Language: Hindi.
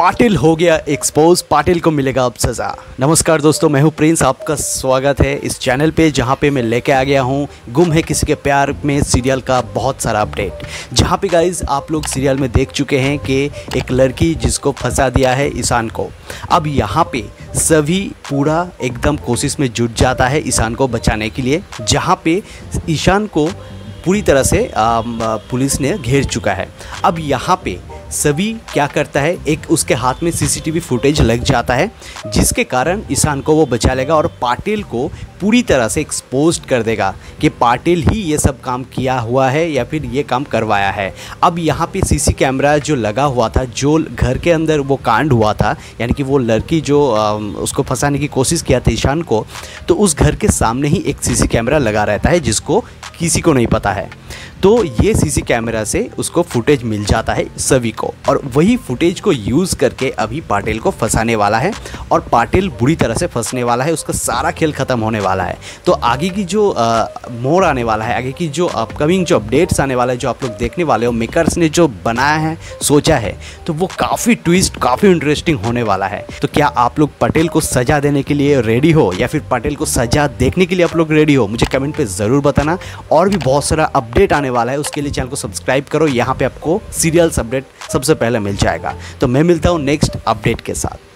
पाटिल हो गया एक्सपोज, पाटिल को मिलेगा अब सज़ा। नमस्कार दोस्तों, मैं हूं प्रिंस, आपका स्वागत है इस चैनल पे जहां पे मैं लेके आ गया हूं गुम है किसी के प्यार में सीरियल का बहुत सारा अपडेट। जहां पे गाइज आप लोग सीरियल में देख चुके हैं कि एक लड़की जिसको फंसा दिया है ईशान को। अब यहाँ पे सभी पूरा एकदम कोशिश में जुट जाता है ईशान को बचाने के लिए, जहाँ पे ईशान को पूरी तरह से पुलिस ने घेर चुका है। अब यहाँ पे सभी क्या करता है, एक उसके हाथ में सीसीटीवी फुटेज लग जाता है जिसके कारण ईशान को वो बचा लेगा और पाटिल को पूरी तरह से एक्सपोज्ड कर देगा कि पाटिल ही ये सब काम किया हुआ है या फिर ये काम करवाया है। अब यहाँ पे सीसी कैमरा जो लगा हुआ था, जो घर के अंदर वो कांड हुआ था, यानी कि वो लड़की जो उसको फंसाने की कोशिश किया था ईशान को, तो उस घर के सामने ही एक सीसी कैमरा लगा रहता है जिसको किसी को नहीं पता है। तो ये सीसी कैमरा से उसको फुटेज मिल जाता है सभी को, और वही फुटेज को यूज़ करके अभी पाटिल को फंसाने वाला है और पाटिल बुरी तरह से फंसने वाला है, उसका सारा खेल ख़त्म होने वाला है। तो आगे की जो मोड़ आने वाला है, आगे की जो अपकमिंग जो अपडेट्स आने वाला है, जो आप लोग देखने वाले हो, मेकर्स ने जो बनाया है, सोचा है, तो वो काफ़ी ट्विस्ट, काफ़ी इंटरेस्टिंग होने वाला है। तो क्या आप लोग पाटिल को सज़ा देने के लिए रेडी हो या फिर पाटिल को सज़ा देखने के लिए आप लोग रेडी हो? मुझे कमेंट पे ज़रूर बताना। और भी बहुत सारा अपडेट आने वाला है, उसके लिए चैनल को सब्सक्राइब करो। यहाँ पे आपको सीरियल्स अपडेट सबसे पहले मिल जाएगा। तो मैं मिलता हूँ नेक्स्ट अपडेट के साथ।